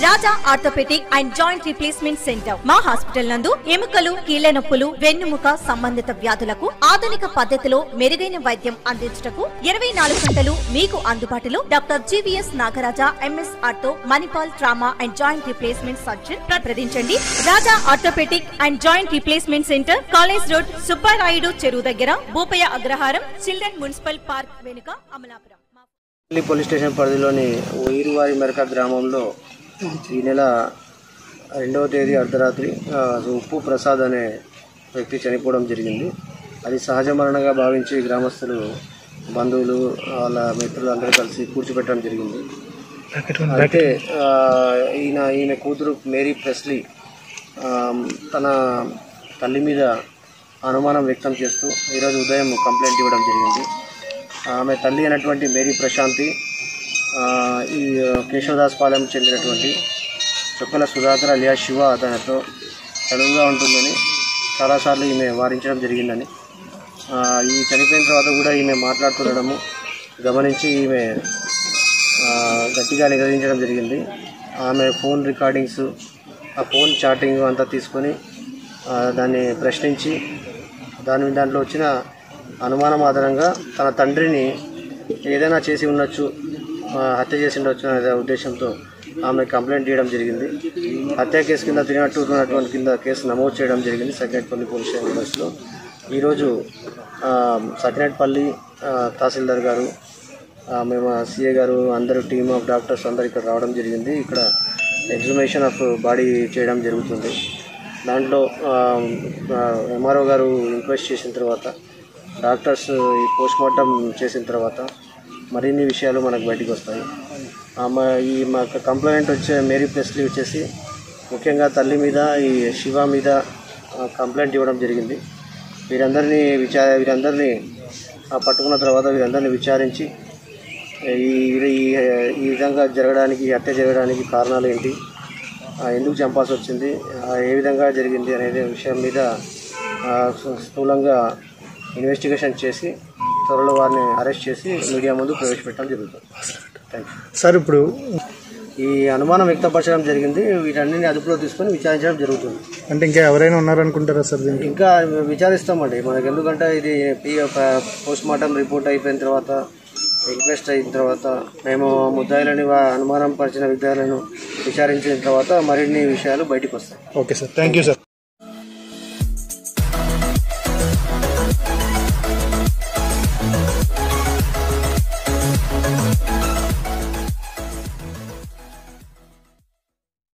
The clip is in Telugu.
Raja orthopedic and joint replacement centre. మా హాస్పిటల్ నందు ఎముకలు, కీళ్ల నొప్పులు, వెన్నుముక సంబంధిత వ్యాధులకు ఆధునిక పద్ధతిలో మెరుగైన వైద్యం అందించుటకు 24 గంటలు మీకు అందుబాటులో doctor GVS Nagaraja MS ortho, Manipal trauma and joint replacement surgeon. ప్రతిదించండి Raja orthopedic and joint replacement centre, college road, Subbarayudu చెరువు దగ్గర, Bhupaya Agraharam, children municipal park వెనుక, అమలాపురం. పోలీస్ స్టేషన్ పరిధిలోని ఈరువారి మెరక గ్రామంలో ఈ నెల 2వ తేదీ అర్ధరాత్రి ఉప్పు ప్రసాద్ అనే వ్యక్తి చనిపోవడం జరిగింది. అది సహజ మరణంగా భావించి గ్రామస్తులు, బంధువులు, వాళ్ళ మిత్రులు అందరూ కలిసి కూర్చోబెట్టడం జరిగింది. అయితే ఈమె కూతురు మేరీ ప్రెస్లీ తన తల్లి మీద అనుమానం వ్యక్తం చేస్తూ ఈరోజు ఉదయం కంప్లైంట్ ఇవ్వడం జరిగింది. ఆమె తల్లి అయినటువంటి మేరీ ప్రశాంతి ఈ కేశవదాస్ పాలెం చెందినటువంటి చుక్కల సుధాకర్ అలియా శివ అతనితో చదువుగా ఉంటుందని చాలాసార్లు ఈమె వారించడం జరిగిందని, ఈ చనిపోయిన తర్వాత కూడా ఈమె మాట్లాడుతుండడము గమనించి ఈమె గట్టిగా నిగదించడం జరిగింది. ఆమె ఫోన్ రికార్డింగ్స్, ఆ ఫోన్ చాటింగ్ అంతా తీసుకొని దాన్ని ప్రశ్నించి దాంట్లో వచ్చిన అనుమానం ఆధారంగా తన తండ్రిని ఏదైనా చేసి ఉండొచ్చు, హత్య చేసి ఉండొచ్చు అనే ఉద్దేశంతో ఆమె కంప్లైంట్ చేయడం జరిగింది. హత్య కేసు కింద 302 కింద కేసు నమోదు చేయడం జరిగింది సకినేట్పల్లి పోలీస్ స్టేషన్లో. ఈరోజు సకినేట్పల్లి తహసీల్దార్ గారు, మేము సిఏ గారు, అందరూ టీమ్ ఆఫ్ డాక్టర్స్ అందరు ఇక్కడ రావడం జరిగింది. ఇక్కడ ఎగ్జుమేషన్ ఆఫ్ బాడీ చేయడం జరుగుతుంది. దాంట్లో ఎంఆర్ఓ గారు ఇంక్వెస్ట్ చేసిన తర్వాత, డాక్టర్స్ ఈ పోస్ట్మార్టం చేసిన తర్వాత మరిన్ని విషయాలు మనకు బయటికి వస్తాయి. ఈ మాకు కంప్లైంట్ వచ్చే మేరీ ప్రెస్లీ వచ్చేసి ముఖ్యంగా తల్లి మీద, ఈ శివ మీద కంప్లైంట్ ఇవ్వడం జరిగింది. వీరందరినీ పట్టుకున్న తర్వాత వీరందరినీ విచారించి ఈ విధంగా జరగడానికి, హత్య జరగడానికి కారణాలు ఏంటి, ఎందుకు చంపాల్సి వచ్చింది, ఏ విధంగా జరిగింది అనేది విషయం మీద స్థూలంగా ఇన్వెస్టిగేషన్ చేసి త్వరలో వారిని అరెస్ట్ చేసి మీడియా ముందు ప్రవేశపెట్టడం జరుగుతుంది. Thank you sir. ఇప్పుడు ఈ అనుమానం వ్యక్తపరచడం జరిగింది. వీటన్నిటిని అదుపులో తీసుకొని విచారించడం జరుగుతుంది. అంటే ఇంకా ఎవరైనా ఉన్నారనుకుంటారా సార్? ఇంకా విచారిస్తామండి మనకి, ఎందుకంటే ఇది పోస్ట్మార్టం రిపోర్ట్ అయిపోయిన తర్వాత, రిక్వెస్ట్ అయిన తర్వాత, మేము ముద్దాయిలని అనుమానం పరిచిన విద్యార్థులను విచారించిన తర్వాత మరిన్ని విషయాలు బయటకు వస్తాయి. Okay sir, thank you sir.